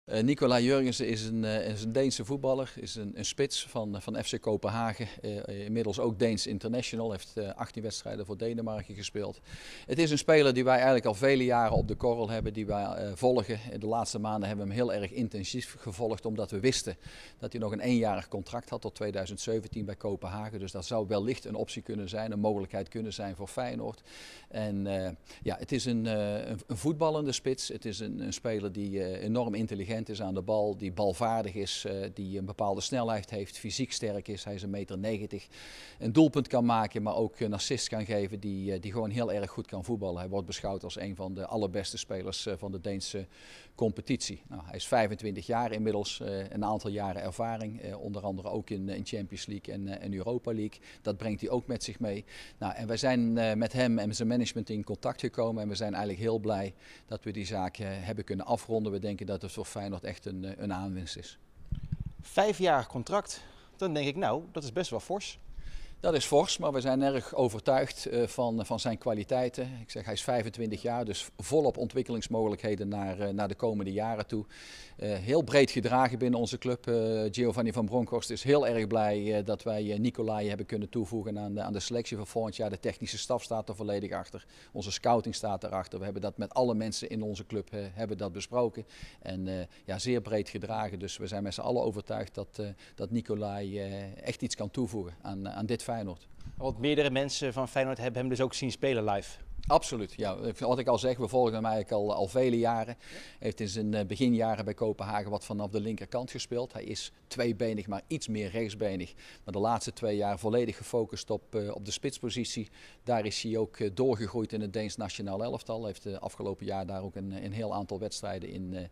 Nicolai Jurgensen is een Deense voetballer, is een spits van FC Kopenhagen. Inmiddels ook Deens international, heeft 18 wedstrijden voor Denemarken gespeeld. Het is een speler die wij eigenlijk al vele jaren op de korrel hebben, die wij volgen. De laatste maanden hebben we hem heel erg intensief gevolgd, omdat we wisten dat hij nog een eenjarig contract had tot 2017 bij Kopenhagen. Dus dat zou wellicht een optie kunnen zijn, een mogelijkheid kunnen zijn voor Feyenoord. En ja, het is een voetballende spits. Het is een speler die enorm intelligent is aan de bal, die balvaardig is, die een bepaalde snelheid heeft, fysiek sterk is. Hij is 1,90 meter, een doelpunt kan maken, maar ook een assist kan geven, die gewoon heel erg goed kan voetballen. Hij wordt beschouwd als een van de allerbeste spelers van de Deense competitie. Nou, hij is 25 jaar inmiddels, een aantal jaren ervaring, onder andere ook in Champions League en Europa League. Dat brengt hij ook met zich mee. Nou, en wij zijn met hem en zijn management in contact gekomen en we zijn eigenlijk heel blij dat we die zaak hebben kunnen afronden. We denken dat het voor Feyenoord echt een aanwinst is. 5-jarig contract, dan denk ik nou, dat is best wel fors. Dat is fors, maar we zijn erg overtuigd van zijn kwaliteiten. Ik zeg, hij is 25 jaar, dus volop ontwikkelingsmogelijkheden naar de komende jaren toe. Heel breed gedragen binnen onze club. Giovanni van Bronckhorst is heel erg blij dat wij Nicolai hebben kunnen toevoegen aan de selectie van volgend jaar. De technische staf staat er volledig achter. Onze scouting staat erachter. We hebben dat met alle mensen in onze club hebben dat besproken. En ja, zeer breed gedragen. Dus we zijn met z'n allen overtuigd dat Nicolai echt iets kan toevoegen aan dit Feyenoord. Want meerdere mensen van Feyenoord hebben hem dus ook zien spelen live. Absoluut, ja. Wat ik al zeg, we volgen hem eigenlijk al vele jaren. Hij heeft in zijn beginjaren bij Kopenhagen wat vanaf de linkerkant gespeeld. Hij is tweebenig, maar iets meer rechtsbenig. Maar de laatste 2 jaar volledig gefocust op de spitspositie. Daar is hij ook doorgegroeid in het Deens nationaal elftal. Hij heeft de afgelopen jaar daar ook een heel aantal wedstrijden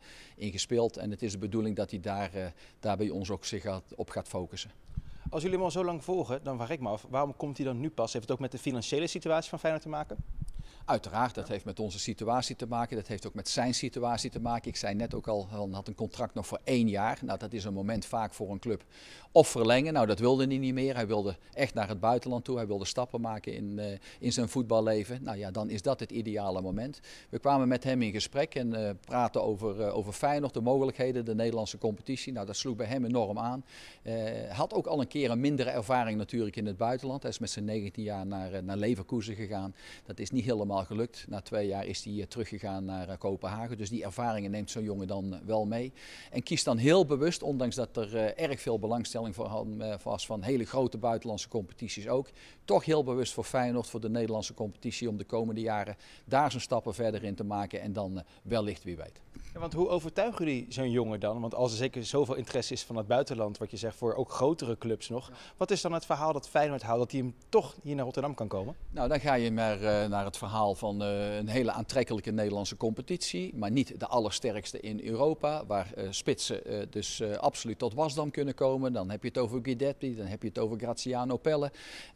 in gespeeld. En het is de bedoeling dat hij daar bij ons ook zich op gaat focussen. Als jullie hem al zo lang volgen, dan vraag ik me af, waarom komt hij dan nu pas? Heeft het ook met de financiële situatie van Feyenoord te maken? Uiteraard, dat heeft met onze situatie te maken, dat heeft ook met zijn situatie te maken. Ik zei net ook al, hij had een contract nog voor 1 jaar. Nou, dat is een moment vaak voor een club of verlengen. Nou, dat wilde hij niet meer. Hij wilde echt naar het buitenland toe. Hij wilde stappen maken in zijn voetballeven. Nou ja, dan is dat het ideale moment. We kwamen met hem in gesprek en praten over Feyenoord, de mogelijkheden, de Nederlandse competitie. Nou, dat sloeg bij hem enorm aan. Hij had ook al een keer een mindere ervaring natuurlijk in het buitenland. Hij is met zijn 19 jaar naar Leverkusen gegaan. Dat is niet helemaal gelukt. Na 2 jaar is hij teruggegaan naar Kopenhagen. Dus die ervaringen neemt zo'n jongen dan wel mee. En kiest dan heel bewust, ondanks dat er erg veel belangstelling voor hem was van hele grote buitenlandse competities ook, toch heel bewust voor Feyenoord, voor de Nederlandse competitie, om de komende jaren daar zijn stappen verder in te maken en dan wellicht wie weet. Ja, want hoe overtuigen jullie zo'n jongen dan? Want als er zeker zoveel interesse is van het buitenland, wat je zegt, voor ook grotere clubs nog. Wat is dan het verhaal dat Feyenoord houdt, dat hij hem toch hier naar Rotterdam kan komen? Nou, dan ga je maar naar het verhaal van een hele aantrekkelijke Nederlandse competitie. Maar niet de allersterkste in Europa, waar spitsen dus absoluut tot wasdam kunnen komen. Dan heb je het over Guidetti, dan heb je het over Graziano Pelle.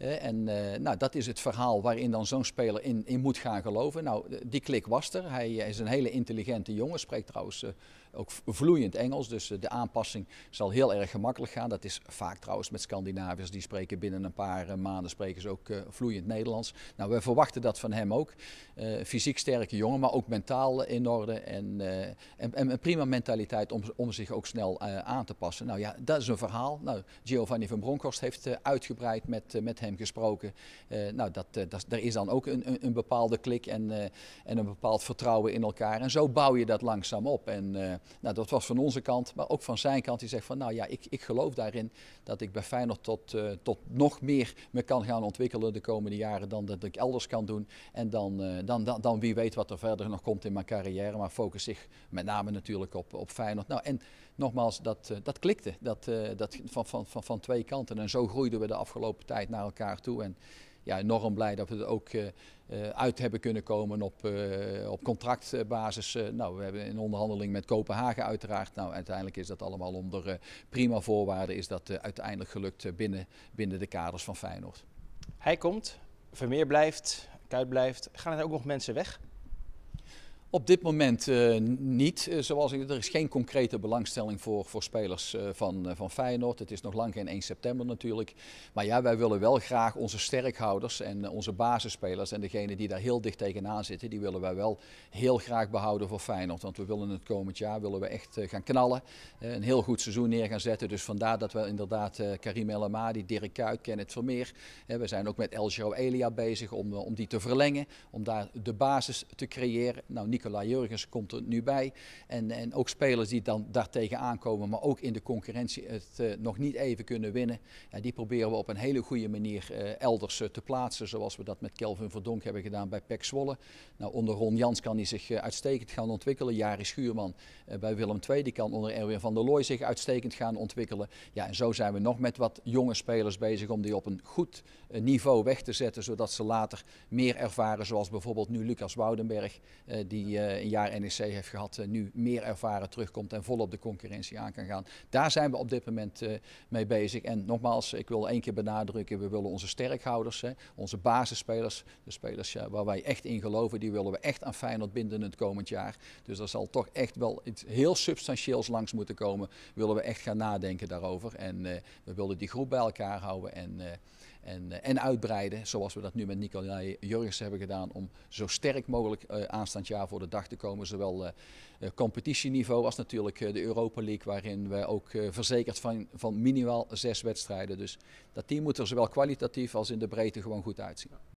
Nou, dat is het verhaal waarin dan zo'n speler in moet gaan geloven. Nou, die klik was er. Hij is een hele intelligente jongen, spreekt trouwens ook vloeiend Engels, dus de aanpassing zal heel erg gemakkelijk gaan. Dat is vaak trouwens met Scandinaviërs, die spreken binnen een paar maanden spreken ze ook vloeiend Nederlands. Nou, we verwachten dat van hem ook. Fysiek sterke jongen, maar ook mentaal in orde en een prima mentaliteit om zich ook snel aan te passen. Nou ja, dat is een verhaal. Nou, Giovanni van Bronckhorst heeft uitgebreid met hem gesproken. Nou, daar is dan ook een bepaalde klik en een bepaald vertrouwen in elkaar. En zo bouw je dat langzaam op. En nou, dat was van onze kant, maar ook van zijn kant. Die zegt van, nou ja, ik geloof daarin dat ik bij Feyenoord tot nog meer me kan gaan ontwikkelen de komende jaren dan dat ik elders kan doen. En dan wie weet wat er verder nog komt in mijn carrière, maar focus zich met name natuurlijk op Feyenoord. Nou, en nogmaals, dat klikte van 2 kanten. En zo groeiden we de afgelopen tijd naar elkaar toe. En ja, enorm blij dat we er ook uit hebben kunnen komen op contractbasis. Nou, we hebben een onderhandeling met Kopenhagen uiteraard. Nou, uiteindelijk is dat allemaal onder prima voorwaarden, is dat uiteindelijk gelukt binnen de kaders van Feyenoord. Hij komt, Vermeer blijft, Kuyt blijft. Gaan er ook nog mensen weg? Op dit moment niet. Er is geen concrete belangstelling voor spelers van Feyenoord. Het is nog lang geen 1 september natuurlijk. Maar ja, wij willen wel graag onze sterkhouders en onze basisspelers en degenen die daar heel dicht tegenaan zitten, die willen wij wel heel graag behouden voor Feyenoord. Want we willen het komend jaar echt gaan knallen. Een heel goed seizoen neer gaan zetten. Dus vandaar dat we inderdaad Karim El Amadi, Dirk Kuyt, Kenneth Vermeer. We zijn ook met El Elia bezig om die te verlengen. Om daar de basis te creëren. Nou, Nicolai Jurgens komt er nu bij. En ook spelers die dan daartegen aankomen, maar ook in de concurrentie het nog niet even kunnen winnen. Ja, die proberen we op een hele goede manier elders te plaatsen. Zoals we dat met Kelvin Verdonk hebben gedaan bij PEC Zwolle. Nou, onder Ron Jans kan hij zich uitstekend gaan ontwikkelen. Jari Schuurman bij Willem II. Die kan onder Erwin van der Looy zich uitstekend gaan ontwikkelen. Ja, en zo zijn we nog met wat jonge spelers bezig om die op een goed niveau weg te zetten. Zodat ze later meer ervaren. Zoals bijvoorbeeld nu Lucas Woudenberg. Die een jaar NEC heeft gehad, nu meer ervaren terugkomt en volop de concurrentie aan kan gaan. Daar zijn we op dit moment mee bezig. En nogmaals, ik wil 1 keer benadrukken, we willen onze sterkhouders, onze basisspelers, de spelers waar wij echt in geloven, die willen we echt aan Feyenoord binden het komend jaar. Dus er zal toch echt wel iets heel substantieels langs moeten komen, willen we echt gaan nadenken daarover. En we willen die groep bij elkaar houden en uitbreiden, zoals we dat nu met Nicolai Jurgens hebben gedaan, om zo sterk mogelijk aanstaand jaar voor de dag te komen. Zowel competitieniveau als natuurlijk de Europa League, waarin we ook verzekerd van minimaal 6 wedstrijden. Dus dat team moet er zowel kwalitatief als in de breedte gewoon goed uitzien.